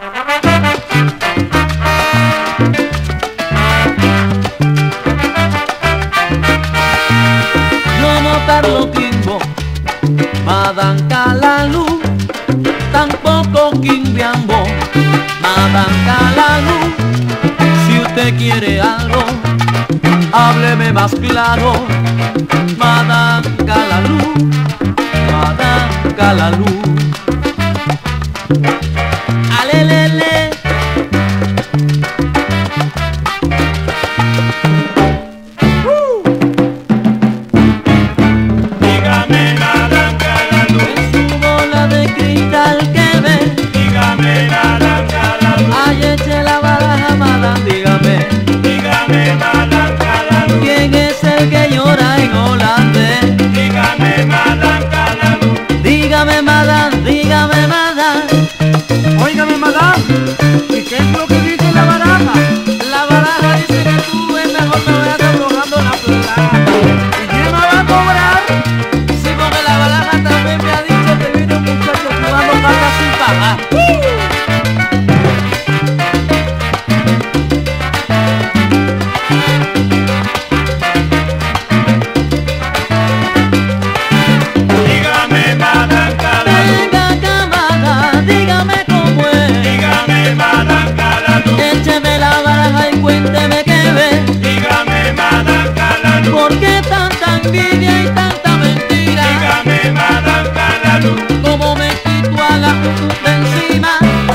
No notarlo timbo, Madame Calalú, tampoco Quimbiambo, Madame Calalú. Si usted quiere algo, hábleme más claro, Madame Calalú, Madame Calalú. Alelele. Dígame, Madame Calalú, En su bola de cristal que ve, dígame, Madame Calalú, ay, eche la baraja, Madame, dígame, dígame, Madame Calalú, ¿quién es el que llora en holandés? dígame, Madame Calalú. Dígame, Madame, dígame, Madame. Óigame, madame, ¿y qué es lo que dice la baraja? La baraja dice que tú es mejor me vayas aflojando la plata. ¿Y quién me va a cobrar? Sí, porque la baraja también me ha dicho que viene un muchacho jugando cartas sin pagar. Dígame, Madame Calalú, Venga, camada, dígame cómo es. dígame, Madame Calalú, Écheme la baraja y cuénteme qué ve. dígame, Madame Calalú, ¿Por qué tanta envidia y tanta mentira? dígame, Madame Calalú. ¿Cómo me quito a la de encima?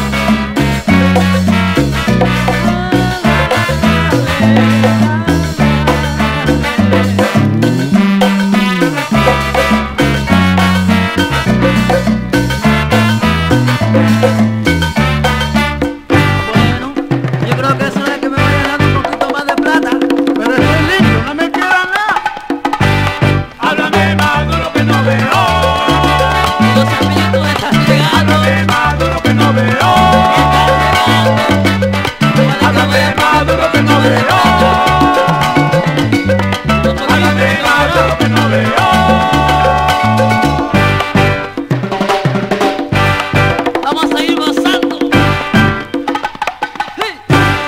Bueno, yo creo que eso es que me vayan dando un poquito más de plata. Pero estoy limpio, no me queda nada. Háblame más duro que no veo, Y los espíritus están llegando. háblame más duro que no veo, háblame más duro que no veo, háblame más duro que no veo. Vamos a seguir gozando. ¡Hey!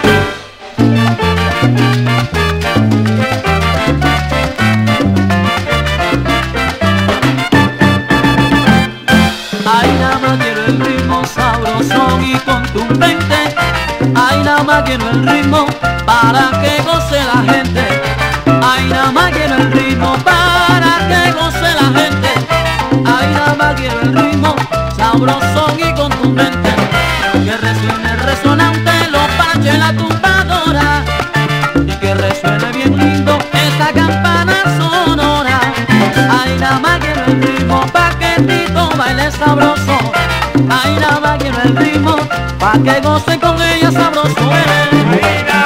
Ay, nada más quiero el ritmo sabrosón y contundente. Ay, nada más quiero el ritmo para que goce la gente. Ay, nada más quiero el ritmo para que goce la gente. Ay, nada más quiero el ritmo sabrosón y contundente. Que resuene resonante los parches en la tumbadora. Y que resuene bien lindo esa campana sonora. Ay, nada más quiero el ritmo pa' que Tito baile sabroso. Ay, nada más quiero el ritmo pa' que goce con ella sabroso. Ay,